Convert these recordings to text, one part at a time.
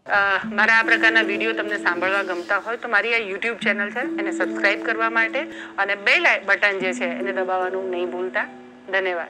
મારા આ પ્રકારના વિડીયો તમને સાંભળવા ગમતા હોય તો મારી આ યુટ્યુબ ચેનલ છે એને સબસ્ક્રાઇબ કરવા માટે અને બેલ બટન જે છે એને દબાવવાનું નહીં ભૂલતા. ધન્યવાદ.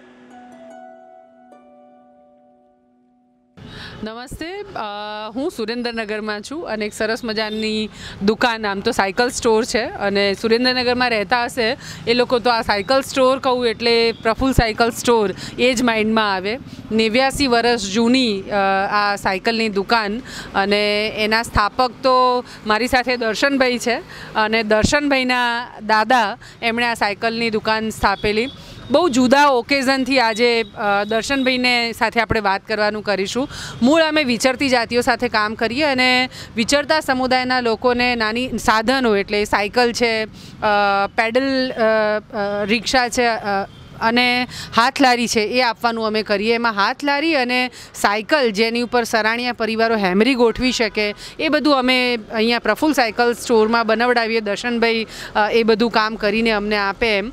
નમસ્તે, હું સુરેન્દ્રનગરમાં છું અને એક સરસ મજાની દુકાન, આમ તો સાયકલ સ્ટોર છે અને સુરેન્દ્રનગરમાં રહેતા હશે એ લોકો તો આ સાયકલ સ્ટોર કહું એટલે પ્રફુલ્લ સાયકલ સ્ટોર એ જ માઇન્ડમાં આવે. 89 વર્ષ જૂની આ સાયકલની દુકાન અને એના સ્થાપક તો મારી સાથે દર્શનભાઈ છે અને દર્શનભાઈના દાદા એમણે આ સાયકલની દુકાન સ્થાપેલી. બહુ જુદા ઓકેઝનથી આજે દર્શનભાઈને સાથે આપણે વાત કરવાનું કરીશું. મૂળ અમે વિચરતી જાતિઓ સાથે કામ કરીએ અને વિચરતા સમુદાયના લોકોને નાની સાધનો એટલે સાયકલ છે, પેડલ રિક્ષા છે અને હાથલારી છે એ આપવાનું અમે કરીએ. એમાં હાથલારી અને સાયકલ જેની ઉપર સરાણીયા પરિવારો હેમરી ગોઠવી શકે એ બધું અમે અહીંયા પ્રફુલ્લ સાયકલ સ્ટોરમાં બનાવડાવીએ. દર્શનભાઈ એ બધું કામ કરીને અમને આપે એમ.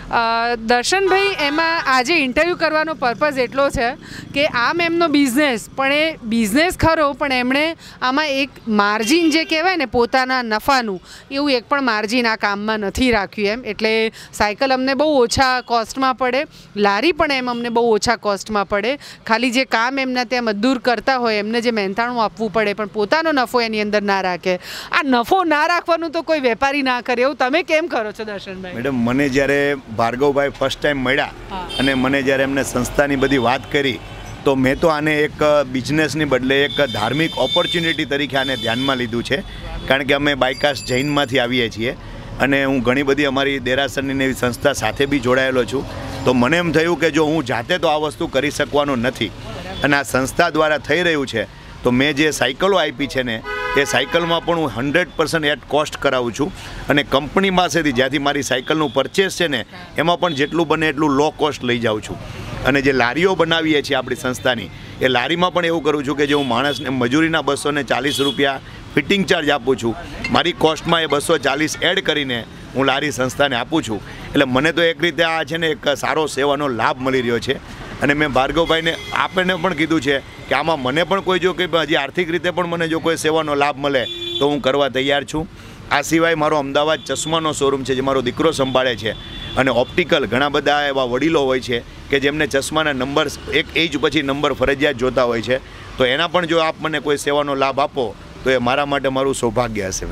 દર્શનભાઈ એમાં આજે ઇન્ટરવ્યૂ કરવાનો પર્પઝ એટલો છે કે આમ એમનો બિઝનેસ પણ એ બિઝનેસ ખરો પણ એમણે આમાં એક માર્જિન જે કહેવાય ને પોતાના નફાનું એવું એક પણ માર્જિન આ કામમાં નથી રાખ્યું એમ. એટલે સાયકલ અમને બહુ ઓછા કોસ્ટમાં પડે, લારી પણ એમ અમને બહુ ઓછા કોસ્ટમાં પડે. ખાલી જે કામ એમના ત્યાં મજદૂર કરતા હોય એમને જે મહેનતાણું આપવું પડે પણ પોતાનો નફો એની અંદર ના રાખે. આ નફો ના રાખવાનું તો કોઈ વેપારી ના કરે, એવું તમે કેમ કરો છો દર્શનભાઈ? મેડમ, મને જ્યારે ભાર્ગવભાઈ ફર્સ્ટ ટાઈમ મળ્યા અને મને જ્યારે એમને સંસ્થાની બધી વાત કરી તો મેં તો આને એક બિઝનેસની બદલે એક ધાર્મિક ઓપોર્ચ્યુનિટી તરીકે આને ધ્યાનમાં લીધું છે. કારણ કે અમે બાયકાસ્ટ જૈનમાંથી આવીએ છીએ અને હું ઘણી બધી અમારી દેરાસરની એવી સંસ્થા સાથે બી જોડાયેલો છું. તો મને એમ થયું કે જો હું જાતે તો આ વસ્તુ કરી શકવાનો નથી અને આ સંસ્થા દ્વારા થઈ રહ્યું છે તો મેં જે સાયકલો આપી છે ને એ સાયકલમાં પણ હું 100% એટ કોસ્ટ કરાવું છું અને કંપની પાસેથી જ્યાંથી મારી સાયકલનું પરચેસ છે ને એમાં પણ જેટલું બને એટલું લો કોસ્ટ લઈ જાઉં છું. અને જે લારીઓ બનાવીએ છીએ આપણી સંસ્થાની એ લારીમાં પણ એવું કરું છું કે જે હું માણસને મજૂરીના 240 રૂપિયા ફિટિંગ ચાર્જ આપું છું, મારી કોસ્ટમાં એ 240 એડ કરીને હું લારી સંસ્થાને આપું છું. એટલે મને તો એક રીતે આ છે ને એક સારો સેવાનો લાભ મળી રહ્યો છે. અને મેં ભાર્ગવભાઈને આપણને પણ કીધું છે કે આમાં મને પણ કોઈ જો કે હજી આર્થિક રીતે પણ મને જો કોઈ સેવાનો લાભ મળે તો હું કરવા તૈયાર છું. આ સિવાય મારો અમદાવાદ ચશ્માનો શોરૂમ છે જે મારો દીકરો સંભાળે છે અને ઓપ્ટિકલ ઘણા બધા એવા વડીલો હોય છે કે જેમને ચશ્માના નંબર એક એજ પછી નંબર ફરજિયાત જોતા હોય છે. તો એના પણ જો આપ મને કોઈ સેવાનો લાભ આપો તો એ મારા માટે મારું સૌભાગ્ય હશે.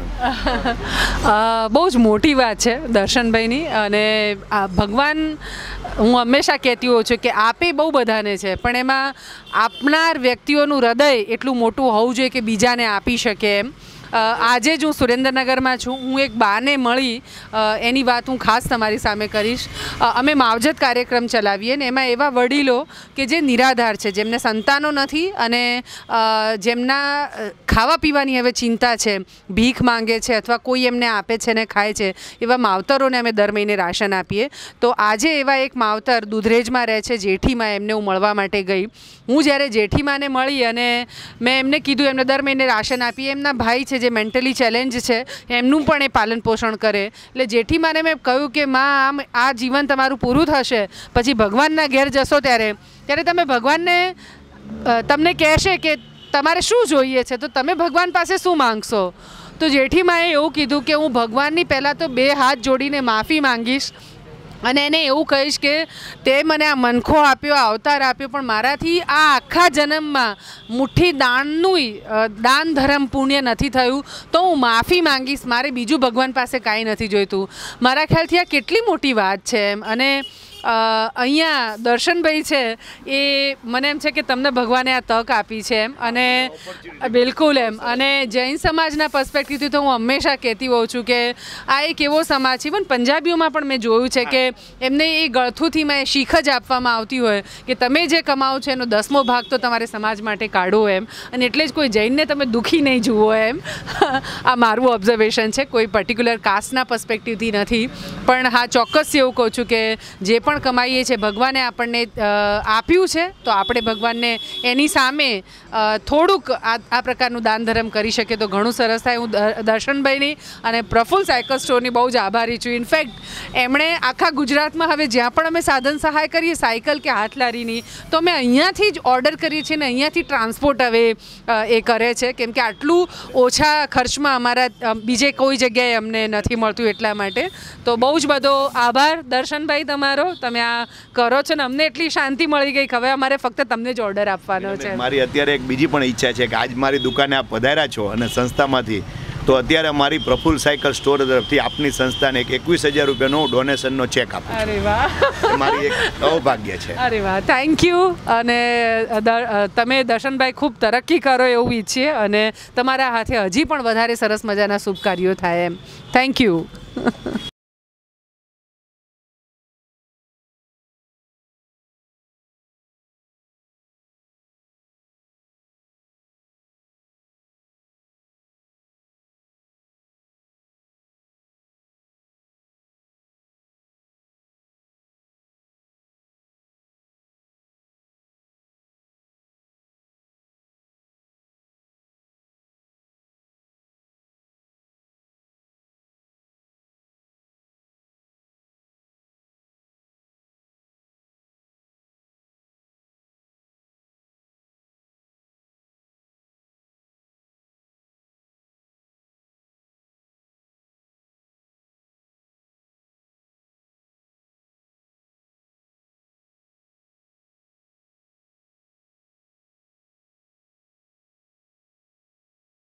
બહુ જ મોટી વાત છે દર્શનભાઈની. અને ભગવાન, હું હંમેશા કહેતી હોઉં છું કે આપે બહુ બધાને છે પણ એમાં આપનાર વ્યક્તિઓનું હૃદય એટલું મોટું હોવું જોઈએ કે બીજાને આપી શકે એમ. આજે જ હું સુરેન્દ્રનગરમાં છું. હું એક બાને મળી એની વાત હું ખાસ તમારી સામે કરીશ. અમે માવજત કાર્યક્રમ ચલાવીએ ને એમાં એવા વડીલો કે જે નિરાધાર છે, જેમને સંતાનો નથી અને જેમના ખાવા પીવાની હવે ચિંતા છે, ભીખ માંગે છે અથવા કોઈ એમને આપે છે ને ખાય છે, એવા માવતરોને અમે દર મહિને રાશન આપીએ. તો આજે એવા એક માવતર દુધરેજમાં રહે છે, જેઠીમાં, એમને હું મળવા માટે ગઈ. હું જ્યારે જેઠીમાને મળી અને મેં એમને કીધું એમને દર મહિને રાશન આપીએ. એમના ભાઈ છે જે મેન્ટલી ચેલેન્જ છે એમનું પણ એ પાલન પોષણ કરે. એટલે જેઠીમાને મેં કહ્યું કે માં, આમ આ જીવન તમારું પૂરું થશે પછી ભગવાનના ઘેર જશો ત્યારે તમે ભગવાનને તમને કહેશે કે તમારે શું જોઈએ છે તો તમે ભગવાન પાસે શું માંગશો? તો જેઠીમાએ એવું કીધું કે હું ભગવાનની પહેલાં તો 2 હાથ જોડીને માફી માંગીશ અને એને એવું કહીશ કે તે મને આ મનખો આપ્યો, અવતાર આપ્યો, પણ મારાથી આ આખા જન્મમાં મુઠ્ઠી દાન ધર્મ પુણ્ય નથી થયું તો હું માફી માંગીશ. મારે બીજું ભગવાન પાસે કાંઈ નથી જોઈતું. મારા ખ્યાલથી આ કેટલી મોટી વાત છે એમ. અને અહીંયા દર્શનભાઈ છે એ મને એમ છે કે તમને ભગવાને આ તક આપી છે એમ. અને બિલકુલ એમ. અને જૈન સમાજના પર્સપેક્ટિવથી તો હું હંમેશા કહેતી હોઉં છું કે આ એક એવો સમાજ છે, ઇવન પંજાબીઓમાં પણ મેં જોયું છે કે એમને એ ગળથુથીમાં એ શીખ જ આપવામાં આવતી હોય કે તમે જે કમાવો છો એનો 10મો ભાગ તો તમારે સમાજ માટે કાઢવો એમ. અને એટલે જ કોઈ જૈનને તમે દુઃખી નહીં જુઓ એમ. આ મારું ઓબ્ઝર્વેશન છે, કોઈ પર્ટિક્યુલર કાસ્ટના પર્સપેક્ટિવથી નથી. પણ હા, ચોક્કસ એવું કહું છું કે જે પણ પણ કમાઈએ છીએ ભગવાને આપણને આપ્યું છે, તો આપણે ભગવાનને એની સામે થોડુંક આ પ્રકારનું દાન ધર્મ કરી શકીએ તો ઘણું સરસ થાય. હું દર્શનભાઈની અને પ્રફુલ્લ સાયકલ સ્ટોરની બહુ જ આભારી છું. ઇનફેક્ટ એમણે આખા ગુજરાતમાં હવે જ્યાં પણ અમે સાધન સહાય કરીએ સાયકલ કે હાથલારીની, તો અમે અહીંયાથી જ ઓર્ડર કરીએ છીએ ને અહીંયાથી ટ્રાન્સપોર્ટ હવે એ કરે છે, કેમ કે આટલું ઓછા ખર્ચમાં અમારા બીજે કોઈ જગ્યાએ અમને નથી મળતું એટલા માટે. તો બહુ જ બધો આભાર દર્શનભાઈ તમારો, તમે આ કરો છો ને અમને એટલી શાંતિ મળી ગઈ કે હવે અમારે ફક્ત તમને જ ઓર્ડર આપવાનો છે. મારી અત્યારે એક બીજી પણ ઈચ્છા છે કે આજ મારી દુકાને આપ પધાર્યા છો અને સંસ્થામાંથી, તો અત્યારે મારી પ્રફુલ્લ સાયકલ સ્ટોર તરફથી આપની સંસ્થાને એક 21,000 રૂપિયાનો ડોનેશનનો ચેક આપું. અરે વાહ, મારી એક સૌભાગ્ય છે. અરે વાહ, થેન્ક યુ. અને તમે દર્શનભાઈ ખૂબ તરક્કી કરો એવું ઈચ્છીએ અને તમારા હાથે હજી પણ વધારે સરસ મજાના શુભ કાર્યો થાય એમ. Thank you.